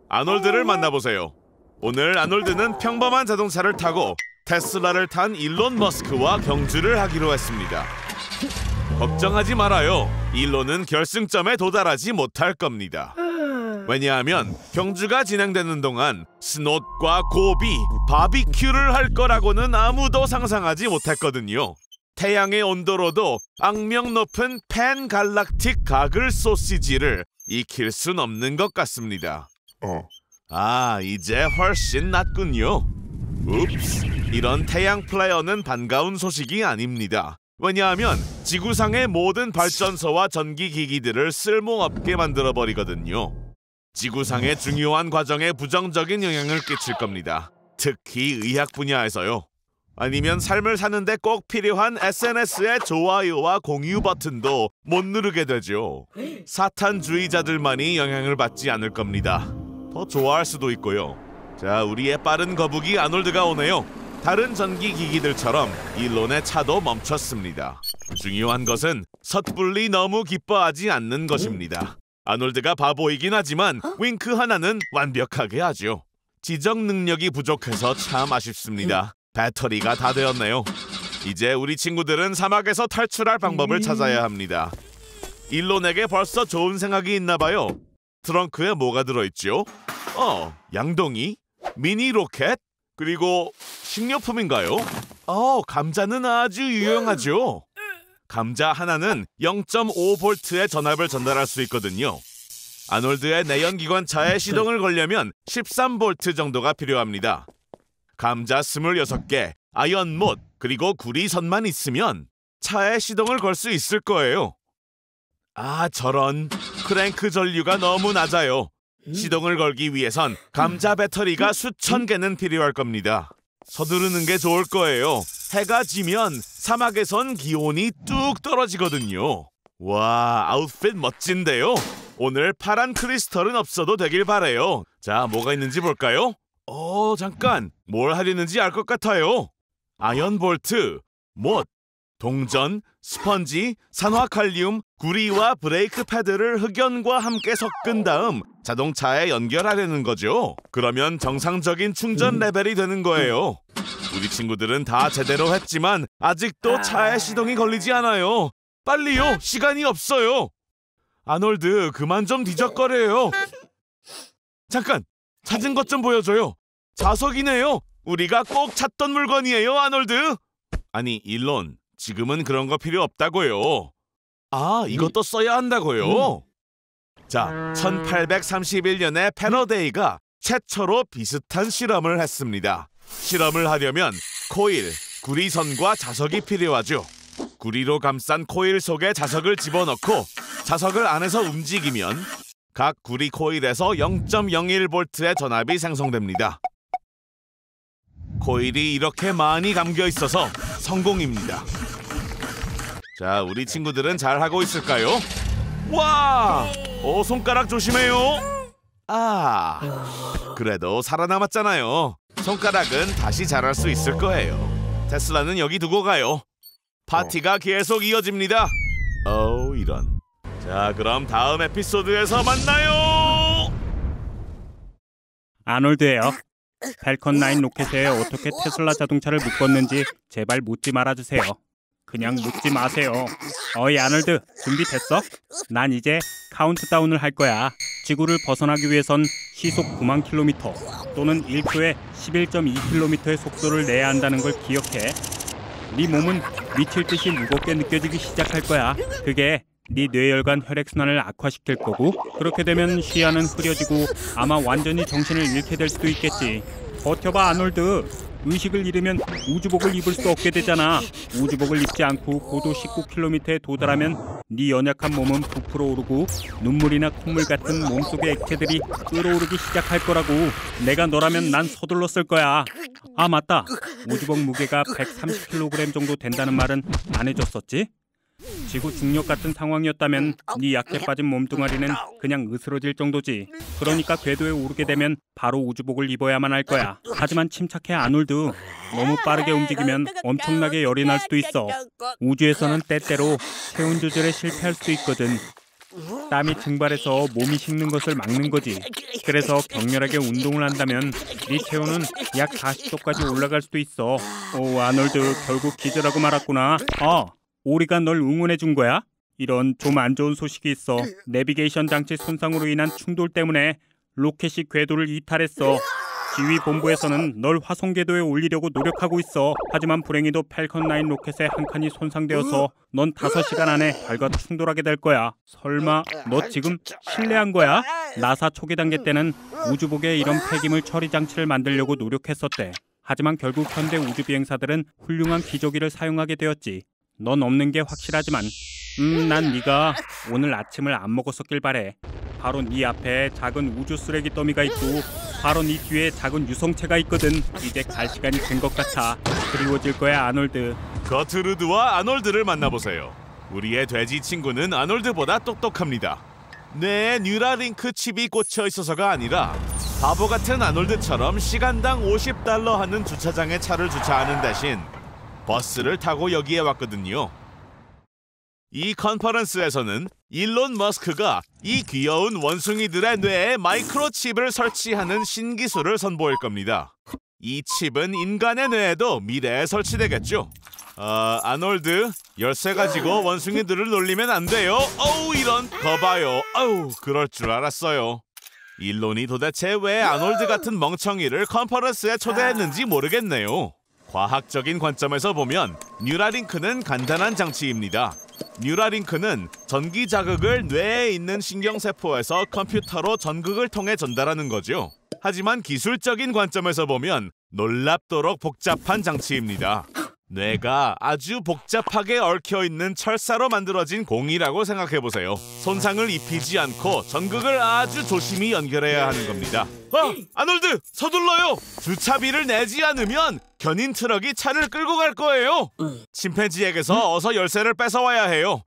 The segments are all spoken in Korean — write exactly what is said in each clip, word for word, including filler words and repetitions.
아놀드를 만나보세요. 오늘 아놀드는 평범한 자동차를 타고 테슬라를 탄 일론 머스크와 경주를 하기로 했습니다. 걱정하지 말아요. 일론은 결승점에 도달하지 못할 겁니다. 왜냐하면 경주가 진행되는 동안 스돿과 고비, 바비큐를 할 거라고는 아무도 상상하지 못했거든요. 태양의 온도로도 악명 높은 팬갈락틱 가글 소시지를 익힐 순 없는 것 같습니다. 어. 아, 이제 훨씬 낫군요. 읍스, 이런 태양 플레이어는 반가운 소식이 아닙니다. 왜냐하면 지구상의 모든 발전소와 전기기기들을 쓸모없게 만들어버리거든요. 지구상의 중요한 과정에 부정적인 영향을 끼칠 겁니다. 특히 의학 분야에서요. 아니면 삶을 사는데 꼭 필요한 에스엔에스의 좋아요와 공유 버튼도 못 누르게 되죠. 사탄주의자들만이 영향을 받지 않을 겁니다. 더 좋아할 수도 있고요. 자, 우리의 빠른 거북이 아놀드가 오네요. 다른 전기기기들처럼 일론의 차도 멈췄습니다. 중요한 것은 섣불리 너무 기뻐하지 않는 것입니다. 아놀드가 바보이긴 하지만 윙크 하나는 완벽하게 하죠. 지적 능력이 부족해서 참 아쉽습니다. 배터리가 다 되었네요. 이제 우리 친구들은 사막에서 탈출할 방법을 찾아야 합니다. 일론에게 벌써 좋은 생각이 있나 봐요. 트렁크에 뭐가 들어있죠? 어, 양동이, 미니 로켓, 그리고 식료품인가요? 어, 감자는 아주 유용하죠. 감자 하나는 영 점 오 볼트의 전압을 전달할 수 있거든요. 아놀드의 내연기관차에 시동을 걸려면 십삼 볼트 정도가 필요합니다. 감자 스물여섯 개, 아연못, 그리고 구리선만 있으면 차에 시동을 걸 수 있을 거예요. 아, 저런. 크랭크 전류가 너무 낮아요. 시동을 걸기 위해선 감자 배터리가 수천 개는 필요할 겁니다. 서두르는 게 좋을 거예요. 해가 지면 사막에선 기온이 뚝 떨어지거든요. 와, 아웃핏 멋진데요? 오늘 파란 크리스털은 없어도 되길 바래요. 자, 뭐가 있는지 볼까요? 어, 잠깐. 뭘 하려는지 알 것 같아요. 아연 볼트, 못, 동전, 스펀지, 산화칼륨, 구리와 브레이크 패드를 흑연과 함께 섞은 다음 자동차에 연결하려는 거죠. 그러면 정상적인 충전 레벨이 되는 거예요. 우리 친구들은 다 제대로 했지만 아직도 차에 시동이 걸리지 않아요. 빨리요, 시간이 없어요. 아놀드, 그만 좀 뒤적거려요. 잠깐, 찾은 것 좀 보여줘요. 자석이네요. 우리가 꼭 찾던 물건이에요, 아놀드. 아니, 일론, 지금은 그런 거 필요 없다고요. 아, 이것도 써야 한다고요? 자, 천팔백삼십일 년에 패러데이가 최초로 비슷한 실험을 했습니다. 실험을 하려면 코일, 구리선과 자석이 필요하죠. 구리로 감싼 코일 속에 자석을 집어넣고 자석을 안에서 움직이면 각 구리 코일에서 영 점 영일 볼트의 전압이 생성됩니다. 코일이 이렇게 많이 감겨 있어서 성공입니다. 자, 우리 친구들은 잘하고 있을까요? 와! 오, 손가락 조심해요. 아, 그래도 살아남았잖아요. 손가락은 다시 자랄 수 있을 거예요. 테슬라는 여기 두고 가요. 파티가 계속 이어집니다. 어우, 이런. 자, 그럼 다음 에피소드에서 만나요. 아놀드예요. 펠컨 나인 로켓에 어떻게 테슬라 자동차를 묶었는지 제발 묻지 말아주세요. 그냥 묻지 마세요. 어이, 아놀드, 준비됐어? 난 이제 카운트다운을 할 거야. 지구를 벗어나기 위해선 시속 구만 킬로미터 또는 일 초에 십일 점 이 킬로미터의 속도를 내야 한다는 걸 기억해. 네 몸은 미칠 듯이 무겁게 느껴지기 시작할 거야. 그게 네 뇌혈관 혈액순환을 악화시킬 거고, 그렇게 되면 시야는 흐려지고 아마 완전히 정신을 잃게 될 수도 있겠지. 버텨봐, 아놀드. 의식을 잃으면 우주복을 입을 수 없게 되잖아. 우주복을 입지 않고 고도 십구 킬로미터에 도달하면 네 연약한 몸은 부풀어 오르고 눈물이나 콧물 같은 몸속의 액체들이 끓어오르기 시작할 거라고. 내가 너라면 난 서둘러 쓸 거야. 아, 맞다. 우주복 무게가 백삼십 킬로그램 정도 된다는 말은 안 해줬었지? 지구 중력 같은 상황이었다면 네 약해 빠진 몸뚱아리는 그냥 으스러질 정도지. 그러니까 궤도에 오르게 되면 바로 우주복을 입어야만 할 거야. 하지만 침착해, 아놀드. 너무 빠르게 움직이면 엄청나게 열이 날 수도 있어. 우주에서는 때때로 체온 조절에 실패할 수도 있거든. 땀이 증발해서 몸이 식는 것을 막는 거지. 그래서 격렬하게 운동을 한다면 네 체온은 약 사십 도까지 올라갈 수도 있어. 오, 아놀드 결국 기절하고 말았구나. 아, 오리가 널 응원해 준 거야? 이런 좀 안 좋은 소식이 있어. 내비게이션 장치 손상으로 인한 충돌 때문에 로켓이 궤도를 이탈했어. 지휘본부에서는 널 화성 궤도에 올리려고 노력하고 있어. 하지만 불행히도 팰컨 나인 로켓의 한 칸이 손상되어서 넌 다섯 시간 안에 달과 충돌하게 될 거야. 설마 너 지금 실례한 거야? 나사 초기 단계 때는 우주복에 이런 폐기물 처리 장치를 만들려고 노력했었대. 하지만 결국 현대 우주 비행사들은 훌륭한 기저귀를 사용하게 되었지. 넌 없는 게 확실하지만 음, 난 네가 오늘 아침을 안 먹었었길 바래. 바로 네 앞에 작은 우주 쓰레기 더미가 있고 바로 네 뒤에 작은 유성체가 있거든. 이제 갈 시간이 된 것 같아. 그리워질 거야, 아놀드. 거트루드와 아놀드를 만나보세요. 우리의 돼지 친구는 아놀드보다 똑똑합니다. 뇌에 뉴라링크 칩이 꽂혀 있어서가 아니라 바보 같은 아놀드처럼 시간당 오십 달러 하는 주차장에 차를 주차하는 대신 버스를 타고 여기에 왔거든요. 이 컨퍼런스에서는 일론 머스크가 이 귀여운 원숭이들의 뇌에 마이크로칩을 설치하는 신기술을 선보일 겁니다. 이 칩은 인간의 뇌에도 미래에 설치되겠죠. 아, 아놀드, 열쇠 가지고 원숭이들을 놀리면 안 돼요. 어우, 이런, 거봐요. 어우, 그럴 줄 알았어요. 일론이 도대체 왜 아놀드 같은 멍청이를 컨퍼런스에 초대했는지 모르겠네요. 과학적인 관점에서 보면 뉴라링크는 간단한 장치입니다. 뉴라링크는 전기 자극을 뇌에 있는 신경세포에서 컴퓨터로 전극을 통해 전달하는 거죠. 하지만 기술적인 관점에서 보면 놀랍도록 복잡한 장치입니다. 뇌가 아주 복잡하게 얽혀있는 철사로 만들어진 공이라고 생각해보세요. 손상을 입히지 않고 전극을 아주 조심히 연결해야 하는 겁니다. 아! 아놀드! 서둘러요! 주차비를 내지 않으면 견인 트럭이 차를 끌고 갈 거예요. 침팬지에게서 어서 열쇠를 뺏어와야 해요.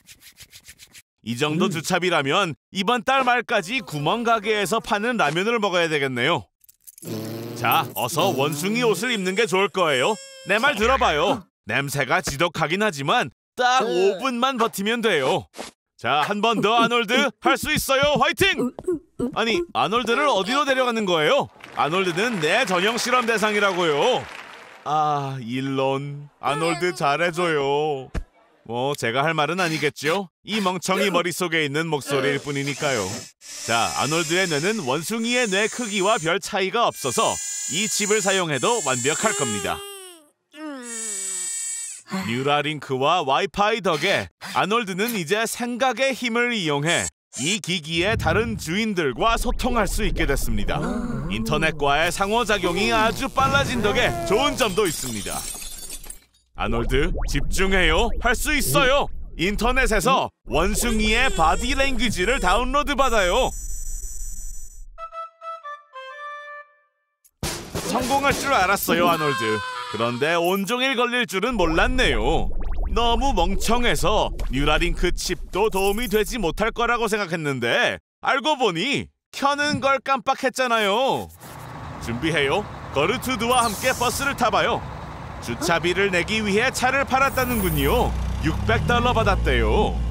이 정도 주차비라면 이번 달 말까지 구멍가게에서 파는 라면을 먹어야 되겠네요. 자, 어서 원숭이 옷을 입는 게 좋을 거예요. 내 말 들어봐요. 냄새가 지독하긴 하지만 딱 오 분만 버티면 돼요. 자, 한 번 더 아놀드, 할 수 있어요. 화이팅! 아니, 아놀드를 어디로 데려가는 거예요? 아놀드는 내 전용 실험 대상이라고요. 아, 일론, 아놀드 잘해줘요. 뭐 제가 할 말은 아니겠죠? 이 멍청이 머릿속에 있는 목소리일 뿐이니까요. 자, 아놀드의 뇌는 원숭이의 뇌 크기와 별 차이가 없어서 이 칩을 사용해도 완벽할 겁니다. 뉴라링크와 와이파이 덕에 아놀드는 이제 생각의 힘을 이용해 이 기기의 다른 주인들과 소통할 수 있게 됐습니다. 인터넷과의 상호작용이 아주 빨라진 덕에 좋은 점도 있습니다. 아놀드, 집중해요. 할 수 있어요. 인터넷에서 원숭이의 바디 랭귀지를 다운로드 받아요. 성공할 줄 알았어요, 아놀드. 그런데 온종일 걸릴 줄은 몰랐네요. 너무 멍청해서 뉴라링크 칩도 도움이 되지 못할 거라고 생각했는데 알고 보니 켜는 걸 깜빡했잖아요. 준비해요. 거르투드와 함께 버스를 타봐요. 주차비를 내기 위해 차를 팔았다는군요. 육백 달러 받았대요.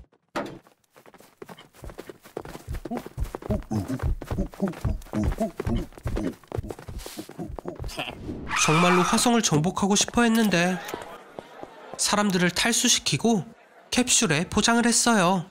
정말로 화성을 정복하고 싶어 했는데 사람들을 탈수시키고 캡슐에 포장을 했어요.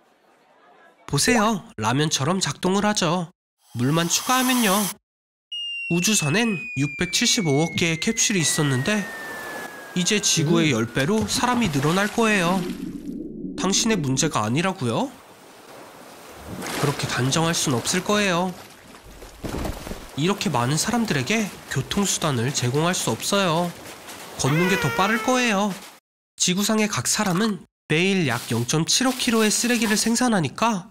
보세요. 라면처럼 작동을 하죠. 물만 추가하면요. 우주선엔 육백칠십오억 개의 캡슐이 있었는데 이제 지구의 십 배로 사람이 늘어날 거예요. 당신의 문제가 아니라고요? 그렇게 단정할 순 없을 거예요. 이렇게 많은 사람들에게 교통수단을 제공할 수 없어요. 걷는 게 더 빠를 거예요. 지구상의 각 사람은 매일 약 영 점 칠오 킬로그램의 쓰레기를 생산하니까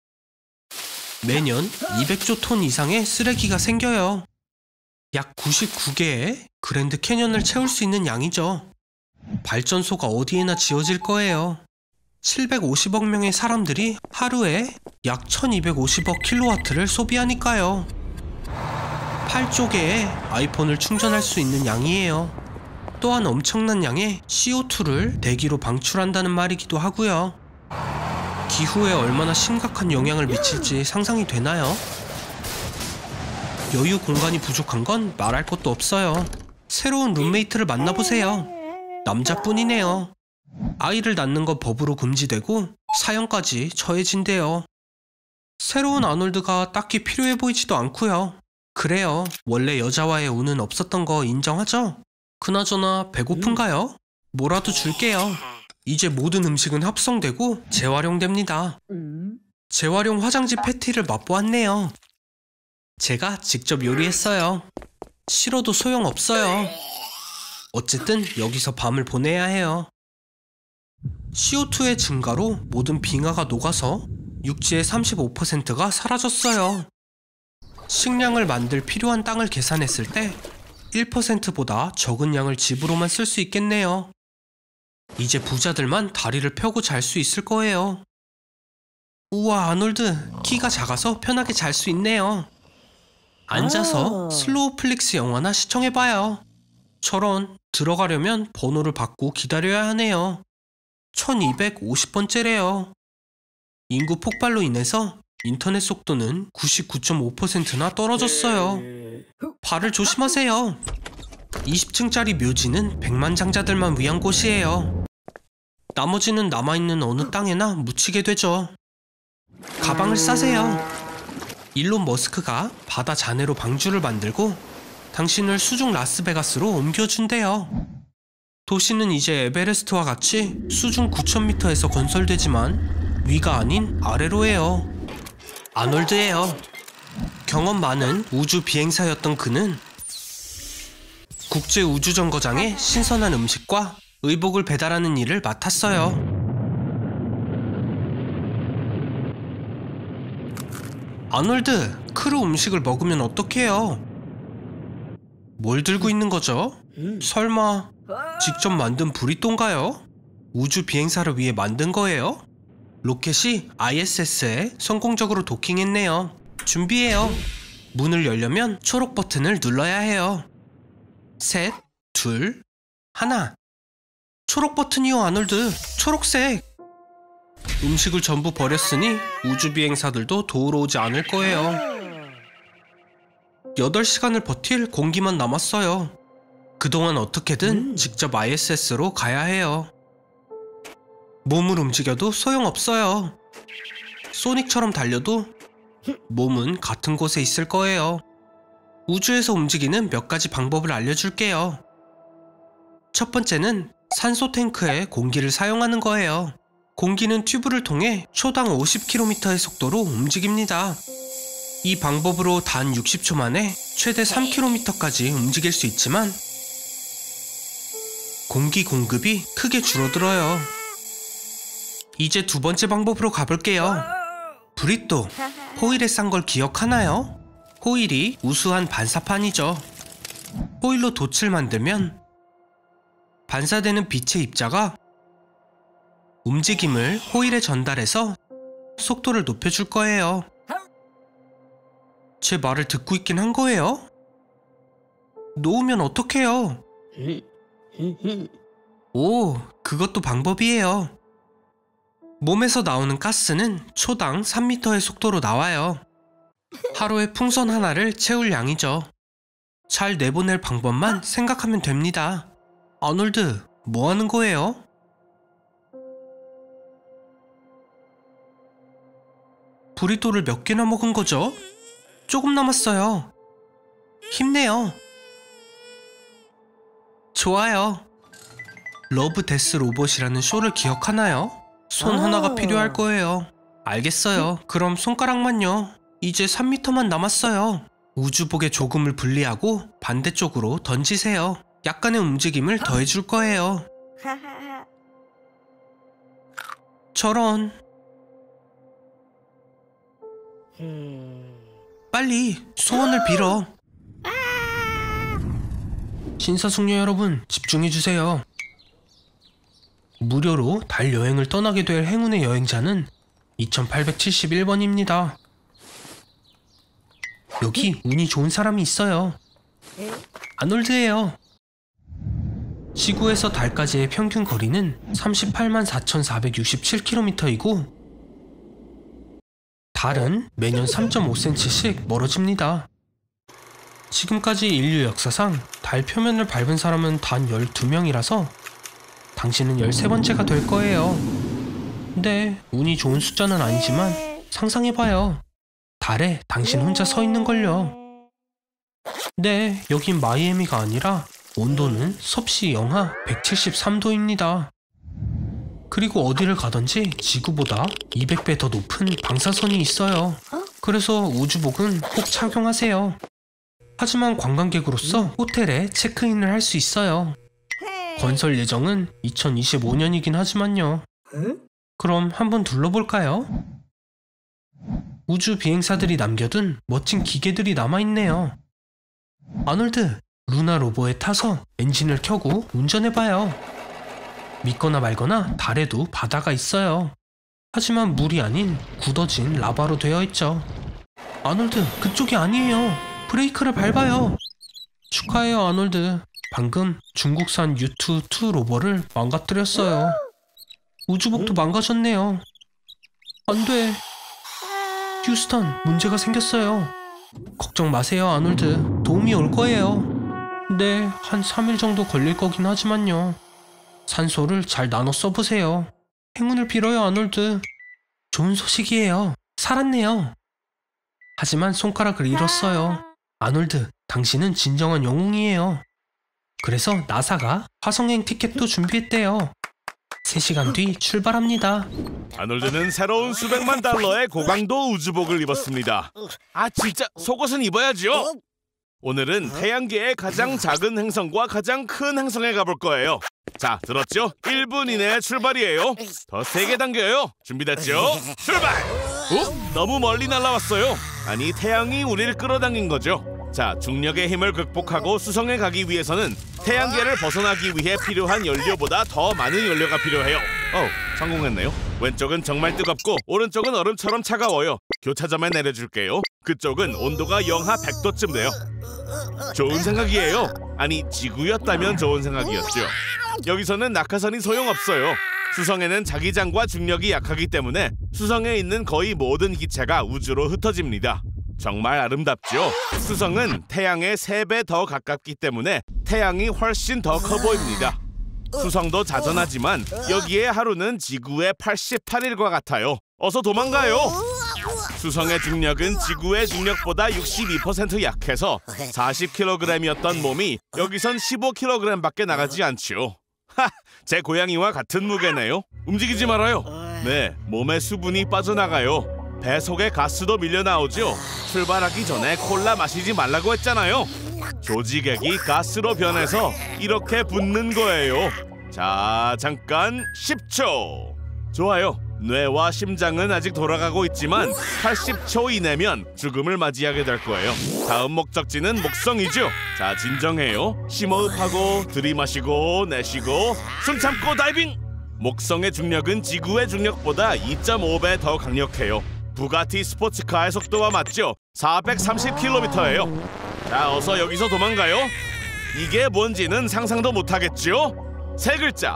매년 이백조 톤 이상의 쓰레기가 생겨요. 약 구십구 개의 그랜드 캐년을 채울 수 있는 양이죠. 발전소가 어디에나 지어질 거예요. 칠백오십억 명의 사람들이 하루에 약 천이백오십억 킬로와트를 소비하니까요. 팔조 개의 아이폰을 충전할 수 있는 양이에요. 또한 엄청난 양의 씨오투를 대기로 방출한다는 말이기도 하고요. 기후에 얼마나 심각한 영향을 미칠지 상상이 되나요? 여유 공간이 부족한 건 말할 것도 없어요. 새로운 룸메이트를 만나보세요. 남자뿐이네요. 아이를 낳는 건 법으로 금지되고 사형까지 처해진대요. 새로운 아놀드가 딱히 필요해 보이지도 않고요. 그래요. 원래 여자와의 운은 없었던 거 인정하죠? 그나저나 배고픈가요? 뭐라도 줄게요. 이제 모든 음식은 합성되고 재활용됩니다. 재활용 화장지 패티를 맛보았네요. 제가 직접 요리했어요. 싫어도 소용없어요. 어쨌든 여기서 밤을 보내야 해요. 씨오투의 증가로 모든 빙하가 녹아서 육지의 삼십오 퍼센트가 사라졌어요. 식량을 만들 필요한 땅을 계산했을 때 일 퍼센트보다 적은 양을 집으로만 쓸 수 있겠네요. 이제 부자들만 다리를 펴고 잘 수 있을 거예요. 우와, 아놀드, 키가 작아서 편하게 잘 수 있네요. 앉아서 슬로우 플릭스 영화나 시청해봐요. 저런, 들어가려면 번호를 받고 기다려야 하네요. 천이백오십 번째래요. 인구 폭발로 인해서 인터넷 속도는 구십구 점 오 퍼센트나 떨어졌어요. 발을 조심하세요. 이십 층짜리 묘지는 백만장자들만 위한 곳이에요. 나머지는 남아있는 어느 땅에나 묻히게 되죠. 가방을 싸세요. 일론 머스크가 바다 잔해로 방주를 만들고 당신을 수중 라스베가스로 옮겨준대요. 도시는 이제 에베레스트와 같이 수중 구천 미터에서 건설되지만 위가 아닌 아래로 해요. 아놀드예요. 경험 많은 우주 비행사였던 그는 국제우주정거장에 신선한 음식과 의복을 배달하는 일을 맡았어요. 아놀드, 크루 음식을 먹으면 어떡해요? 뭘 들고 있는 거죠? 설마 직접 만든 브리또인가요? 우주 비행사를 위해 만든 거예요? 로켓이 아이에스에스에 성공적으로 도킹했네요. 준비해요. 문을 열려면 초록 버튼을 눌러야 해요. 셋, 둘, 하나. 초록 버튼이요, 아놀드. 초록색. 음식을 전부 버렸으니 우주 비행사들도 도우러 오지 않을 거예요. 여덟 시간을 버틸 공기만 남았어요. 그동안 어떻게든 직접 아이에스에스로 가야 해요. 몸을 움직여도 소용없어요. 소닉처럼 달려도 몸은 같은 곳에 있을 거예요. 우주에서 움직이는 몇 가지 방법을 알려줄게요. 첫 번째는 산소 탱크에 공기를 사용하는 거예요. 공기는 튜브를 통해 초당 오십 킬로미터의 속도로 움직입니다. 이 방법으로 단 육십 초 만에 최대 삼 킬로미터까지 움직일 수 있지만 공기 공급이 크게 줄어들어요. 이제 두 번째 방법으로 가볼게요. 브리또, 호일에 싼 걸 기억하나요? 호일이 우수한 반사판이죠. 호일로 돛을 만들면 반사되는 빛의 입자가 움직임을 호일에 전달해서 속도를 높여줄 거예요. 제 말을 듣고 있긴 한 거예요? 놓으면 어떡해요? 오, 그것도 방법이에요. 몸에서 나오는 가스는 초당 삼 미터의 속도로 나와요. 하루에 풍선 하나를 채울 양이죠. 잘 내보낼 방법만 생각하면 됩니다. 아놀드, 뭐 하는 거예요? 브리또를 몇 개나 먹은 거죠? 조금 남았어요. 힘내요. 좋아요. 러브 데스 로봇이라는 쇼를 기억하나요? 손 하나가 필요할 거예요. 알겠어요. 그럼 손가락만요. 이제 삼 미터만 남았어요. 우주복의 조금을 분리하고 반대쪽으로 던지세요. 약간의 움직임을 더해줄 거예요. 저런. 빨리 소원을 빌어. 신사숙녀 여러분, 집중해주세요. 무료로 달 여행을 떠나게 될 행운의 여행자는 이천팔백칠십일 번입니다. 여기 운이 좋은 사람이 있어요. 아놀드예요. 지구에서 달까지의 평균 거리는 삼십팔만 사천사백육십칠 킬로미터이고 달은 매년 삼 점 오 센티미터씩 멀어집니다. 지금까지 인류 역사상 달 표면을 밟은 사람은 단 열두 명이라서 당신은 열세 번째가 될 거예요. 네, 운이 좋은 숫자는 아니지만 상상해봐요. 달에 당신 혼자 서 있는걸요. 네, 여긴 마이애미가 아니라 온도는 섭씨 영하 백칠십삼 도입니다. 그리고 어디를 가든지 지구보다 이백 배 더 높은 방사선이 있어요. 그래서 우주복은 꼭 착용하세요. 하지만 관광객으로서 호텔에 체크인을 할 수 있어요. 건설 예정은 이천이십오 년이긴 하지만요. 그럼 한번 둘러볼까요? 우주 비행사들이 남겨둔 멋진 기계들이 남아있네요. 아놀드, 루나 로버에 타서 엔진을 켜고 운전해봐요. 믿거나 말거나 달에도 바다가 있어요. 하지만 물이 아닌 굳어진 라바로 되어 있죠. 아놀드, 그쪽이 아니에요. 브레이크를 밟아요. 축하해요, 아놀드. 방금 중국산 유투 투 로버를 망가뜨렸어요. 우주복도 망가졌네요. 안 돼. 휴스턴, 문제가 생겼어요. 걱정 마세요, 아놀드. 도움이 올 거예요. 네, 한 삼 일 정도 걸릴 거긴 하지만요. 산소를 잘 나눠 써보세요. 행운을 빌어요, 아놀드. 좋은 소식이에요. 살았네요. 하지만 손가락을 잃었어요. 아놀드, 당신은 진정한 영웅이에요. 그래서 나사가 화성행 티켓도 준비했대요. 세 시간 뒤 출발합니다. 아놀드는 새로운 수백만 달러의 고강도 우주복을 입었습니다. 아, 진짜 속옷은 입어야죠. 오늘은 태양계의 가장 작은 행성과 가장 큰 행성에 가볼 거예요. 자, 들었죠? 일 분 이내에 출발이에요. 더 세게 당겨요. 준비됐죠? 출발! 어? 너무 멀리 날아왔어요. 아니, 태양이 우리를 끌어당긴 거죠. 자, 중력의 힘을 극복하고 수성에 가기 위해서는 태양계를 벗어나기 위해 필요한 연료보다 더 많은 연료가 필요해요. 어, 성공했네요. 왼쪽은 정말 뜨겁고 오른쪽은 얼음처럼 차가워요. 교차점에 내려줄게요. 그쪽은 온도가 영하 백 도쯤 돼요. 좋은 생각이에요. 아니, 지구였다면 좋은 생각이었죠. 여기서는 낙하산이 소용없어요. 수성에는 자기장과 중력이 약하기 때문에 수성에 있는 거의 모든 기체가 우주로 흩어집니다. 정말 아름답죠? 수성은 태양의 세 배 더 가깝기 때문에 태양이 훨씬 더 커 보입니다. 수성도 자전하지만 여기에 하루는 지구의 팔십팔 일과 같아요. 어서 도망가요! 수성의 중력은 지구의 중력보다 육십이 퍼센트 약해서 사십 킬로그램이었던 몸이 여기선 십오 킬로그램밖에 나가지 않죠. 하! 제 고양이와 같은 무게네요. 움직이지 말아요. 네, 몸에 수분이 빠져나가요. 배 속에 가스도 밀려 나오죠. 출발하기 전에 콜라 마시지 말라고 했잖아요. 조직액이 가스로 변해서 이렇게 붙는 거예요. 자, 잠깐 십 초. 좋아요. 뇌와 심장은 아직 돌아가고 있지만 팔십 초 이내면 죽음을 맞이하게 될 거예요. 다음 목적지는 목성이죠. 자, 진정해요. 심호흡하고 들이마시고 내쉬고 숨 참고 다이빙. 목성의 중력은 지구의 중력보다 이 점 오 배 더 강력해요. 부가티 스포츠카의 속도와 맞죠? 사백삼십 킬로미터예요. 자, 어서 여기서 도망가요. 이게 뭔지는 상상도 못하겠죠? 세 글자.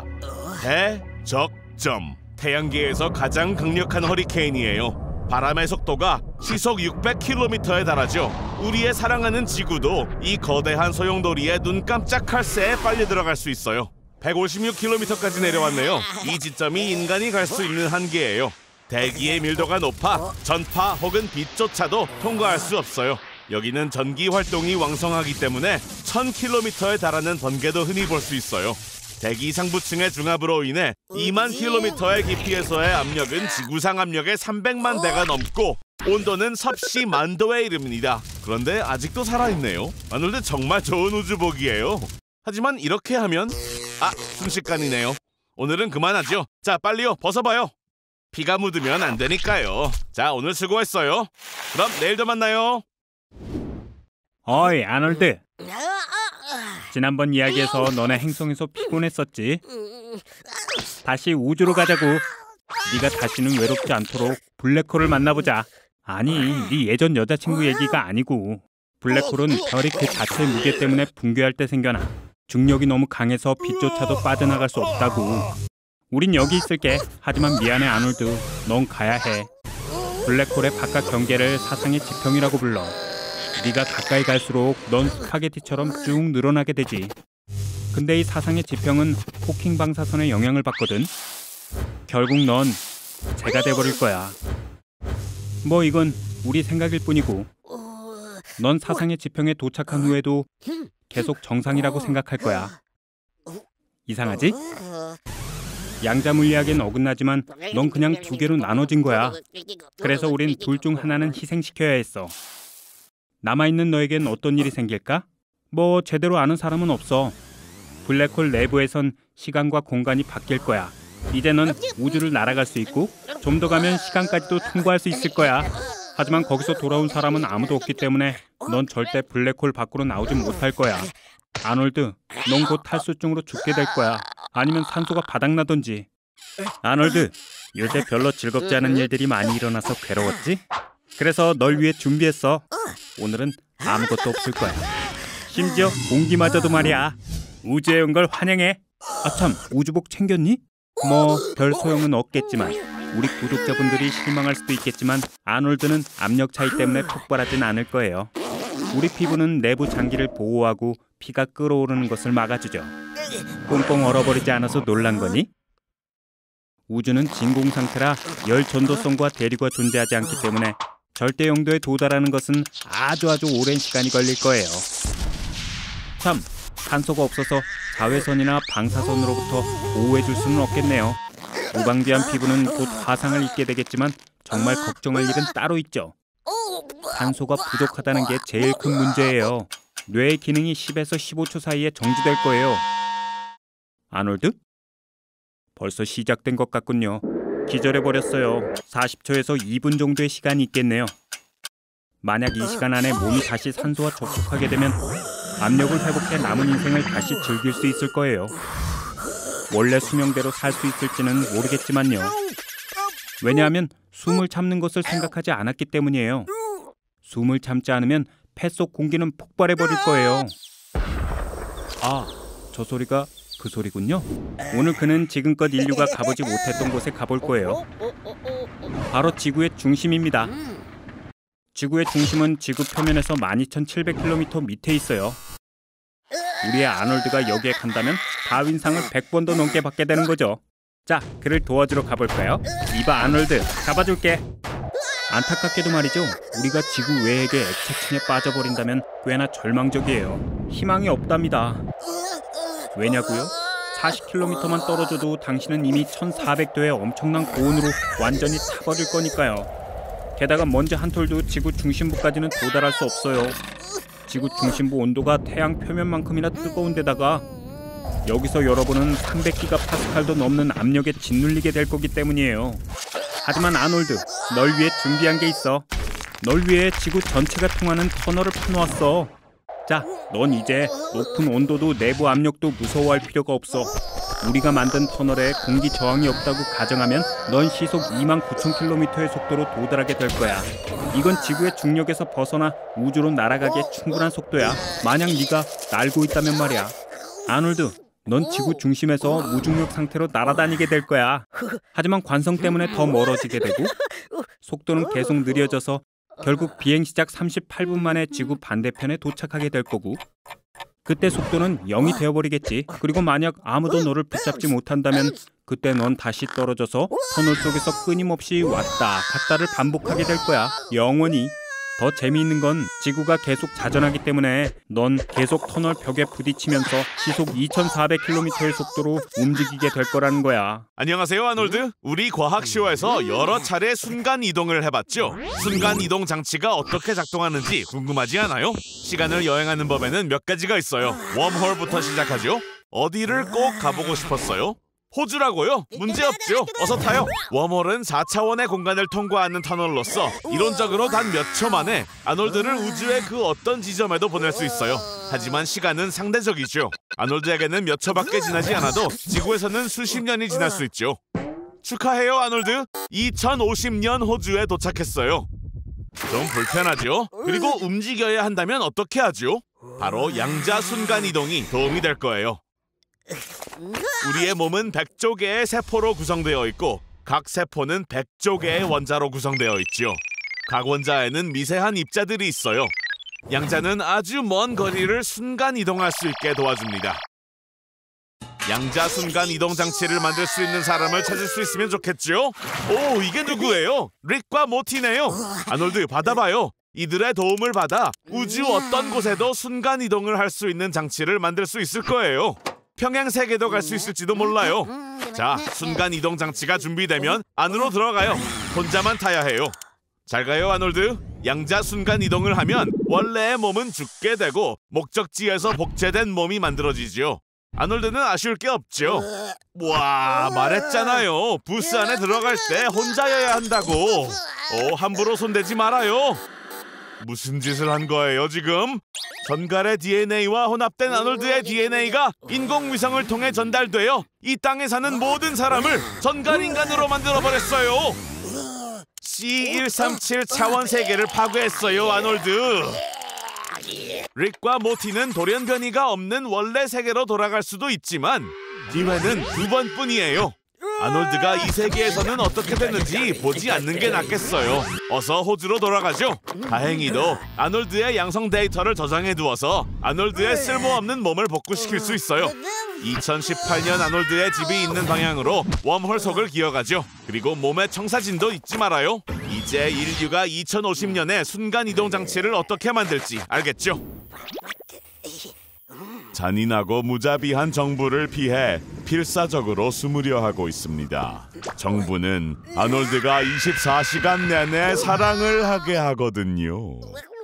대적점. 태양계에서 가장 강력한 허리케인이에요. 바람의 속도가 시속 육백 킬로미터에 달하죠. 우리의 사랑하는 지구도 이 거대한 소용돌이에 눈 깜짝할 새에 빨리 들어갈 수 있어요. 백오십육 킬로미터까지 내려왔네요. 이 지점이 인간이 갈 수 있는 한계예요. 대기의 밀도가 높아 전파 혹은 빛조차도 통과할 수 없어요. 여기는 전기 활동이 왕성하기 때문에 천 킬로미터에 달하는 번개도 흔히 볼 수 있어요. 대기 상부층의 중압으로 인해 이만 킬로미터의 깊이에서의 압력은 지구상 압력의 삼백만 배가 넘고 온도는 섭씨 만 도에 이릅니다. 그런데 아직도 살아있네요. 아놀드 정말 좋은 우주복이에요. 하지만 이렇게 하면 아, 순식간이네요. 오늘은 그만하죠. 자, 빨리요, 벗어봐요. 피가 묻으면 안 되니까요. 자, 오늘 수고했어요. 그럼 내일도 만나요. 어이, 아놀드. 지난번 이야기에서 너네 행성에서 피곤했었지? 다시 우주로 가자고. 네가 다시는 외롭지 않도록 블랙홀을 만나보자. 아니, 네 예전 여자친구 얘기가 아니고 블랙홀은 별이 그 자체의 무게 때문에 붕괴할 때 생겨나. 중력이 너무 강해서 빛조차도 빠져나갈 수 없다고. 우린 여기 있을게. 하지만 미안해, 아놀드. 넌 가야 해. 블랙홀의 바깥 경계를 사상의 지평이라고 불러. 네가 가까이 갈수록 넌 스파게티처럼 쭉 늘어나게 되지. 근데 이 사상의 지평은 호킹 방사선의 영향을 받거든. 결국 넌 재가 돼버릴 거야. 뭐 이건 우리 생각일 뿐이고, 넌 사상의 지평에 도착한 후에도 계속 정상이라고 생각할 거야. 이상하지? 양자 물리학엔 어긋나지만 넌 그냥 두 개로 나눠진 거야. 그래서 우린 둘 중 하나는 희생시켜야 했어. 남아있는 너에겐 어떤 일이 생길까? 뭐 제대로 아는 사람은 없어. 블랙홀 내부에선 시간과 공간이 바뀔 거야. 이제 넌 우주를 날아갈 수 있고 좀 더 가면 시간까지도 통과할 수 있을 거야. 하지만 거기서 돌아온 사람은 아무도 없기 때문에 넌 절대 블랙홀 밖으로 나오진 못할 거야. 아놀드, 넌 곧 탈수증으로 죽게 될 거야. 아니면 산소가 바닥나던지. 아놀드, 요새 별로 즐겁지 않은 일들이 많이 일어나서 괴로웠지? 그래서 널 위해 준비했어. 오늘은 아무것도 없을 거야. 심지어 공기마저도 말이야. 우주에 온 걸 환영해. 아참, 우주복 챙겼니? 뭐 별 소용은 없겠지만 우리 구독자분들이 실망할 수도 있겠지만 아놀드는 압력 차이 때문에 폭발하진 않을 거예요. 우리 피부는 내부 장기를 보호하고 피가 끓어오르는 것을 막아주죠. 꽁꽁 얼어버리지 않아서 놀란 거니? 우주는 진공 상태라 열 전도성과 대류가 존재하지 않기 때문에 절대 영도에 도달하는 것은 아주 아주 오랜 시간이 걸릴 거예요. 참, 산소가 없어서 자외선이나 방사선으로부터 보호해줄 수는 없겠네요. 무방비한 피부는 곧 화상을 입게 되겠지만 정말 걱정할 일은 따로 있죠. 산소가 부족하다는 게 제일 큰 문제예요. 뇌의 기능이 십에서 십오 초 사이에 정지될 거예요. 아놀드? 벌써 시작된 것 같군요. 기절해버렸어요. 사십 초에서 이 분 정도의 시간이 있겠네요. 만약 이 시간 안에 몸이 다시 산소와 접촉하게 되면 압력을 회복해 남은 인생을 다시 즐길 수 있을 거예요. 원래 수명대로 살 수 있을지는 모르겠지만요. 왜냐하면 숨을 참는 것을 생각하지 않았기 때문이에요. 숨을 참지 않으면 폐 속 공기는 폭발해버릴 거예요. 아, 저 소리가 그 소리군요. 오늘 그는 지금껏 인류가 가보지 못했던 곳에 가볼 거예요. 바로 지구의 중심입니다. 지구의 중심은 지구 표면에서 만 이천칠백 킬로미터 밑에 있어요. 우리의 아놀드가 여기에 간다면 다윈상을 백 번도 넘게 받게 되는 거죠. 자, 그를 도와주러 가볼까요? 이봐 아놀드, 잡아줄게. 안타깝게도 말이죠. 우리가 지구 외액의 액체층에 빠져버린다면 꽤나 절망적이에요. 희망이 없답니다. 왜냐고요? 사십 킬로미터만 떨어져도 당신은 이미 천사백 도의 엄청난 고온으로 완전히 타버릴 거니까요. 게다가 먼지 한 톨도 지구 중심부까지는 도달할 수 없어요. 지구 중심부 온도가 태양 표면만큼이나 뜨거운 데다가 여기서 여러분은 삼백 기가파스칼도 넘는 압력에 짓눌리게 될 거기 때문이에요. 하지만 아놀드, 널 위해 준비한 게 있어. 널 위해 지구 전체가 통하는 터널을 파놓았어. 자, 넌 이제 높은 온도도 내부 압력도 무서워할 필요가 없어. 우리가 만든 터널에 공기 저항이 없다고 가정하면 넌 시속 이만 구천 킬로미터의 속도로 도달하게 될 거야. 이건 지구의 중력에서 벗어나 우주로 날아가기에 충분한 속도야. 만약 네가 날고 있다면 말이야. 아놀드, 넌 지구 중심에서 무중력 상태로 날아다니게 될 거야. 하지만 관성 때문에 더 멀어지게 되고 속도는 계속 느려져서 결국 비행 시작 삼십팔 분 만에 지구 반대편에 도착하게 될 거고 그때 속도는 영이 되어버리겠지. 그리고 만약 아무도 너를 붙잡지 못한다면 그때 넌 다시 떨어져서 터널 속에서 끊임없이 왔다 갔다를 반복하게 될 거야. 영원히. 더 재미있는 건 지구가 계속 자전하기 때문에 넌 계속 터널 벽에 부딪히면서 시속 이천사백 킬로미터의 속도로 움직이게 될 거라는 거야. 안녕하세요 아놀드. 우리 과학쇼에서 여러 차례 순간이동을 해봤죠. 순간이동 장치가 어떻게 작동하는지 궁금하지 않아요? 시간을 여행하는 법에는 몇 가지가 있어요. 웜홀부터 시작하죠. 어디를 꼭 가보고 싶었어요? 호주라고요? 문제없죠. 어서 타요. 웜홀은 사 차원의 공간을 통과하는 터널로서 이론적으로 단 몇 초 만에 아놀드를 우주의 그 어떤 지점에도 보낼 수 있어요. 하지만 시간은 상대적이죠. 아놀드에게는 몇 초밖에 지나지 않아도 지구에서는 수십 년이 지날 수 있죠. 축하해요 아놀드. 이천오십 년 호주에 도착했어요. 좀 불편하죠? 그리고 움직여야 한다면 어떻게 하죠? 바로 양자 순간이동이 도움이 될 거예요. 우리의 몸은 백조 개의 세포로 구성되어 있고 각 세포는 백조 개의 원자로 구성되어 있죠. 각 원자에는 미세한 입자들이 있어요. 양자는 아주 먼 거리를 순간 이동할 수 있게 도와줍니다. 양자 순간 이동 장치를 만들 수 있는 사람을 찾을 수 있으면 좋겠죠? 오, 이게 누구예요? 릭과 모티네요. 아놀드, 받아봐요. 이들의 도움을 받아 우주 어떤 곳에도 순간 이동을 할 수 있는 장치를 만들 수 있을 거예요. 평행 세계도 갈 수 있을지도 몰라요. 자, 순간 이동 장치가 준비되면 안으로 들어가요. 혼자만 타야 해요. 잘 가요, 아놀드. 양자 순간 이동을 하면 원래의 몸은 죽게 되고 목적지에서 복제된 몸이 만들어지죠. 아놀드는 아쉬울 게 없죠. 와, 말했잖아요. 부스 안에 들어갈 때 혼자여야 한다고. 오, 함부로 손대지 말아요. 무슨 짓을 한 거예요, 지금? 전갈의 디엔에이와 혼합된 아놀드의 디엔에이가 인공위성을 통해 전달되어 이 땅에 사는 모든 사람을 전갈인간으로 만들어버렸어요. 씨 백삼십칠 차원 세계를 파괴했어요, 아놀드. 릭과 모티는 돌연변이가 없는 원래 세계로 돌아갈 수도 있지만 기회는 두 번뿐이에요. 아놀드가 이 세계에서는 어떻게 됐는지 보지 않는 게 낫겠어요. 어서 호주로 돌아가죠. 다행히도 아놀드의 양성 데이터를 저장해두어서 아놀드의 쓸모없는 몸을 복구시킬 수 있어요. 이천십팔 년 아놀드의 집이 있는 방향으로 웜홀 속을 기어가죠. 그리고 몸의 청사진도 잊지 말아요. 이제 인류가 이천오십 년에 순간이동 장치를 어떻게 만들지 알겠죠? 잔인하고 무자비한 정부를 피해 필사적으로 숨으려 하고 있습니다. 정부는 아놀드가 이십사 시간 내내 사랑을 하게 하거든요.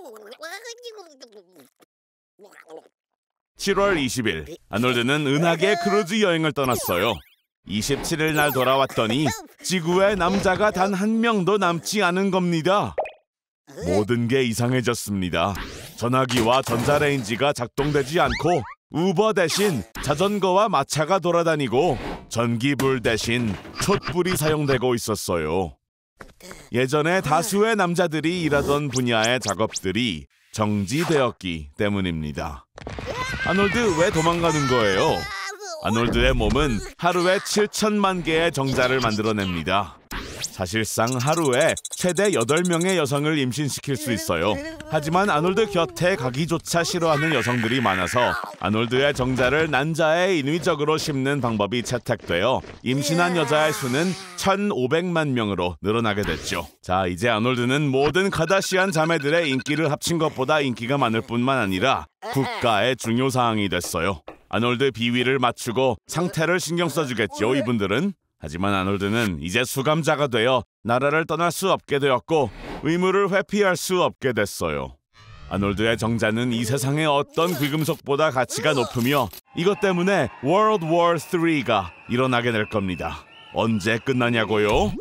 칠월 이십일, 아놀드는 은하계 크루즈 여행을 떠났어요. 이십칠 일 날 돌아왔더니 지구에 남자가 단 한 명도 남지 않은 겁니다. 모든 게 이상해졌습니다. 전화기와 전자레인지가 작동되지 않고 우버 대신 자전거와 마차가 돌아다니고 전기불 대신 촛불이 사용되고 있었어요. 예전에 다수의 남자들이 일하던 분야의 작업들이 정지되었기 때문입니다. 아놀드, 왜 도망가는 거예요? 아놀드의 몸은 하루에 칠천만 개의 정자를 만들어냅니다. 사실상 하루에 최대 여덟 명의 여성을 임신시킬 수 있어요. 하지만 아놀드 곁에 가기조차 싫어하는 여성들이 많아서 아놀드의 정자를 난자에 인위적으로 심는 방법이 채택되어 임신한 여자의 수는 천오백만 명으로 늘어나게 됐죠. 자, 이제 아놀드는 모든 카다시안 자매들의 인기를 합친 것보다 인기가 많을 뿐만 아니라 국가의 중요사항이 됐어요. 아놀드 비위를 맞추고 상태를 신경 써주겠죠, 이분들은. 하지만 아놀드는 이제 수감자가 되어 나라를 떠날 수 없게 되었고 의무를 회피할 수 없게 됐어요. 아놀드의 정자는 이 세상의 어떤 귀금속보다 가치가 높으며 이것 때문에 월드 워 쓰리가 일어나게 될 겁니다. 언제 끝나냐고요?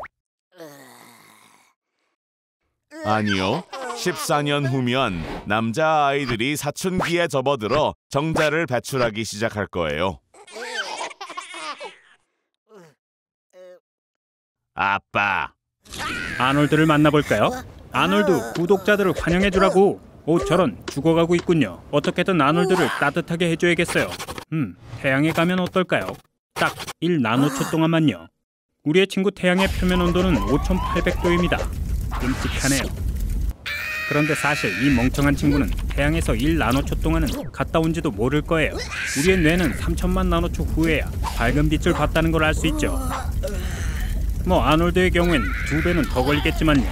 아니요. 십사 년 후면 남자아이들이 사춘기에 접어들어 정자를 배출하기 시작할 거예요. 아빠. 아놀드를 만나볼까요? 아놀드, 구독자들을 환영해주라고. 오, 저런, 죽어가고 있군요. 어떻게든 아놀드를 따뜻하게 해줘야겠어요. 음, 태양에 가면 어떨까요? 딱 일 나노초 동안만요. 우리의 친구 태양의 표면 온도는 오천팔백 도입니다. 끔찍하네요. 그런데 사실 이 멍청한 친구는 태양에서 일 나노초 동안은 갔다 온지도 모를 거예요. 우리의 뇌는 삼천만 나노초 후에야 밝은 빛을 봤다는 걸 알 수 있죠. 뭐 아놀드의 경우엔 두 배는 더 걸리겠지만요.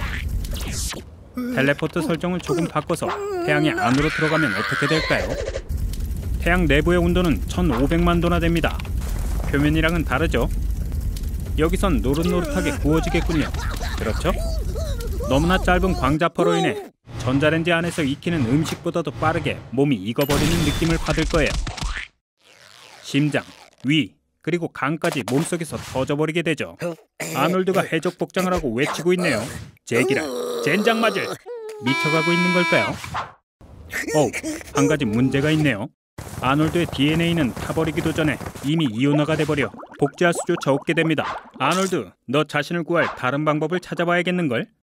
텔레포트 설정을 조금 바꿔서 태양의 안으로 들어가면 어떻게 될까요? 태양 내부의 온도는 천오백만 도나 됩니다. 표면이랑은 다르죠? 여기선 노릇노릇하게 구워지겠군요. 그렇죠? 너무나 짧은 광자포로 인해 전자레인지 안에서 익히는 음식보다도 빠르게 몸이 익어버리는 느낌을 받을 거예요. 심장, 위, 그리고 간까지 몸속에서 터져버리게 되죠. 아놀드가 해적 복장을 하고 외치고 있네요. 제기라, 젠장 맞을. 미쳐가고 있는 걸까요? 어, 한 가지 문제가 있네요. 아놀드의 디엔에이는 타버리기도 전에 이미 이온화가 돼버려 복제할 수조차 없게 됩니다. 아놀드, 너 자신을 구할 다른 방법을 찾아봐야겠는걸?